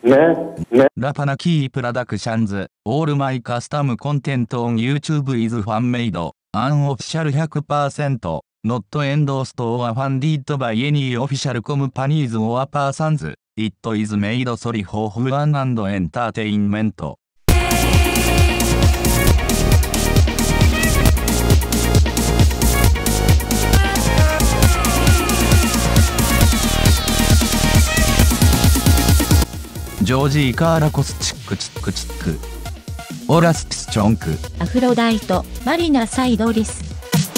ね、ね。 ラパナキープロダクションズ、オールマイカスタムコンテンツオン YouTube is fan made, unofficial 100%, not endorsed or funded by any official companies or persons, it is made solely for fun and entertainment. ジョージーカーラコスチックチックチックオラスピスチョンクアフロダイトマリナサイドリス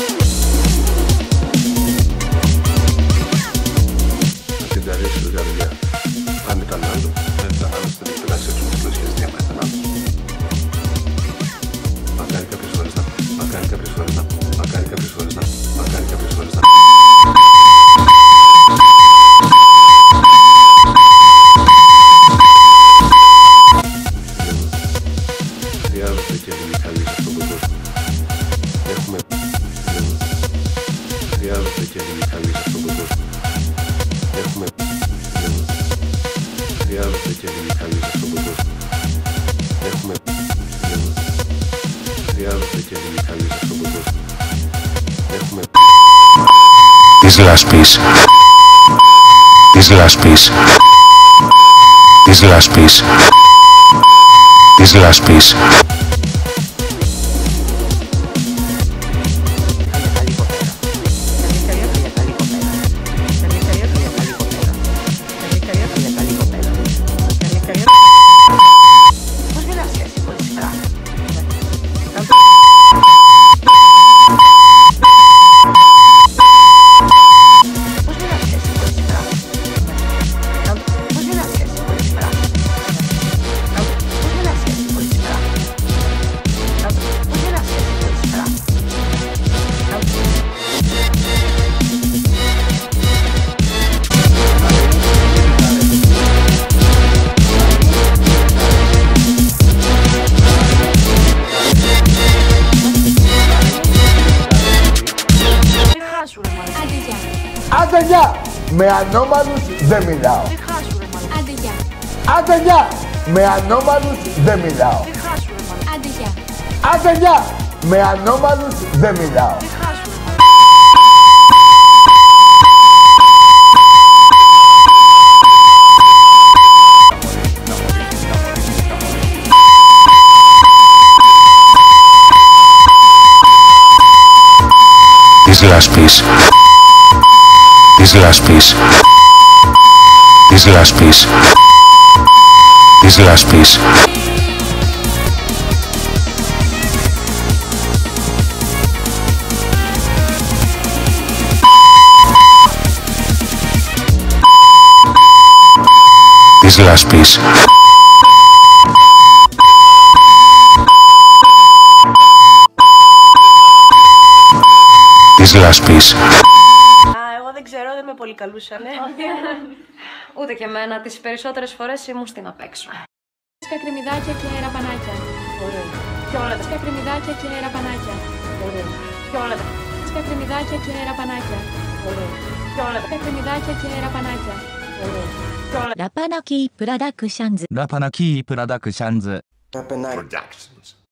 Της λάσπης, της λάσπης, της λάσπης, της λάσπης. Άντε γεια! Με ανώμαλους δεν μιλάω. Άντε γεια! Άντε γεια! Με ανώμαλους δεν μιλάω. Άντε γεια! Άντε γεια! Με ανώμαλους δεν μιλάω. Της λάσπης, της λάσπης, της λάσπης, της λάσπης. Της λάσπης. Της λάσπης. Εγώ δεν ξέρω, δεν με πολύ καλούσανε. Ούτε και εμένα, τις περισσότερες φορές ήμουν στην απέξω. Σκακριμιδάκια και ραπανάκια. Ωραία. Και όλα τα Σκακριμιδάκια και ραπανάκια. Ωραία. Και όλα τα Σκακριμιδάκια και ραπανάκια. Ωραία. Και όλα τα Σκακριμιδάκια και ραπανάκια. Ωραία. Και όλα ラパナキープロダクションズラパナキープロダクションズ Rapanaki. Productions.